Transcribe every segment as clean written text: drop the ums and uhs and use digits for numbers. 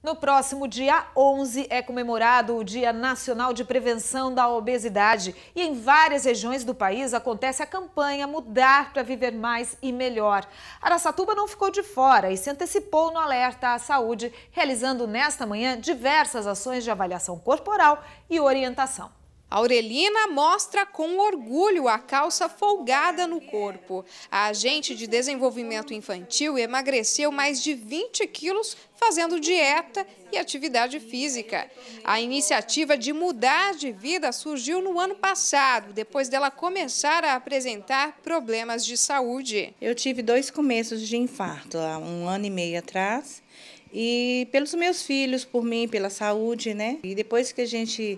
No próximo dia 11 é comemorado o Dia Nacional de Prevenção da Obesidade e em várias regiões do país acontece a campanha Mudar para Viver Mais e Melhor. Araçatuba não ficou de fora e se antecipou no alerta à saúde, realizando nesta manhã diversas ações de avaliação corporal e orientação. A Aurelina mostra com orgulho a calça folgada no corpo. A agente de desenvolvimento infantil emagreceu mais de 20 quilos fazendo dieta e atividade física. A iniciativa de mudar de vida surgiu no ano passado, depois dela começar a apresentar problemas de saúde. Eu tive 2 começos de infarto há 1 ano e meio atrás. E pelos meus filhos, por mim, pela saúde, né? E depois que a gente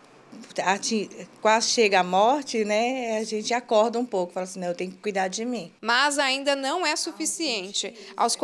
quase chega a morte, né, a gente acorda um pouco, fala assim, não, eu tenho que cuidar de mim. Mas ainda não é suficiente. Aos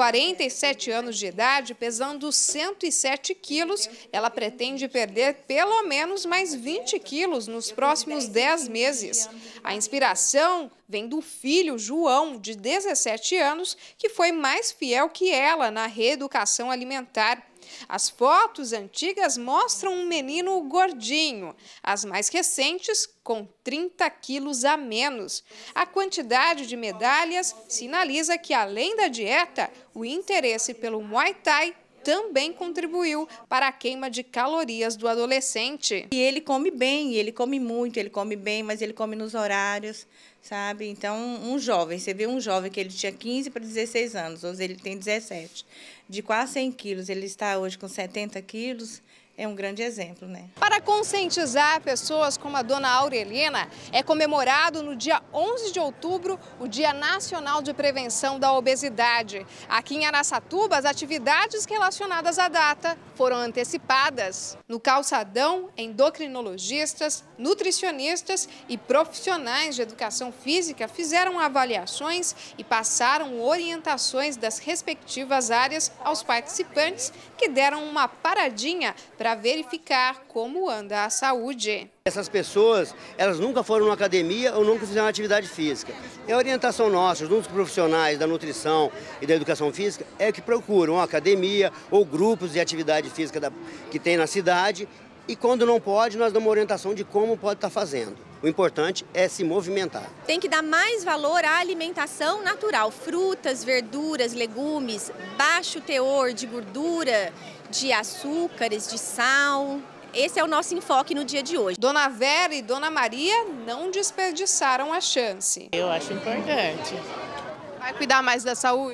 47 anos de idade, pesando 107 quilos, ela pretende perder pelo menos mais 20 quilos nos próximos 10 meses. A inspiração vem do filho João, de 17 anos, que foi mais fiel que ela na reeducação alimentar. As fotos antigas mostram um menino gordinho, as mais recentes com 30 quilos a menos. A quantidade de medalhas sinaliza que, além da dieta, o interesse pelo Muay Thai também contribuiu para a queima de calorias do adolescente. E ele come bem, ele come muito, ele come bem, mas ele come nos horários, sabe? Então, um jovem, você vê um jovem que ele tinha 15 para 16 anos, hoje ele tem 17, de quase 100 quilos, ele está hoje com 70 quilos, é um grande exemplo, né? Para conscientizar pessoas como a dona Aurelina, é comemorado no dia 11 de outubro o Dia Nacional de Prevenção da Obesidade. Aqui em Araçatuba, as atividades relacionadas à data foram antecipadas. No calçadão, endocrinologistas, nutricionistas e profissionais de educação física fizeram avaliações e passaram orientações das respectivas áreas aos participantes, que deram uma paradinha para verificar como anda a saúde. Essas pessoas, elas nunca foram numa academia ou nunca fizeram atividade física. E a orientação nossa, junto com os profissionais da nutrição e da educação física, é que procuram uma academia ou grupos de atividade física que tem na cidade. E quando não pode, nós damos uma orientação de como pode estar fazendo. O importante é se movimentar. Tem que dar mais valor à alimentação natural. Frutas, verduras, legumes, baixo teor de gordura, de açúcares, de sal. Esse é o nosso enfoque no dia de hoje. Dona Vera e Dona Maria não desperdiçaram a chance. Eu acho importante. Vai cuidar mais da saúde?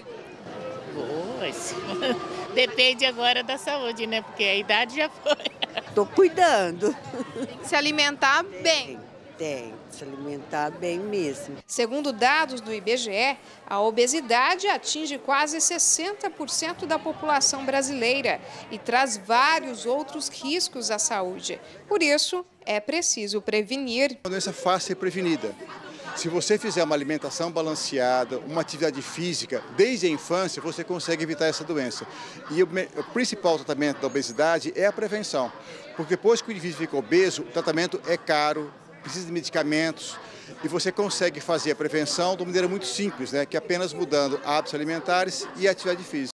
Pois. Depende agora da saúde, né? Porque a idade já foi. Estou cuidando. Tem que se alimentar bem. Tem que se alimentar bem mesmo. Segundo dados do IBGE, a obesidade atinge quase 60% da população brasileira e traz vários outros riscos à saúde. Por isso, é preciso prevenir. A doença é fácil de ser prevenida. Se você fizer uma alimentação balanceada, uma atividade física, desde a infância, você consegue evitar essa doença. E o principal tratamento da obesidade é a prevenção. Porque depois que o indivíduo fica obeso, o tratamento é caro, precisa de medicamentos, e você consegue fazer a prevenção de uma maneira muito simples, né? Que é apenas mudando hábitos alimentares e atividade física.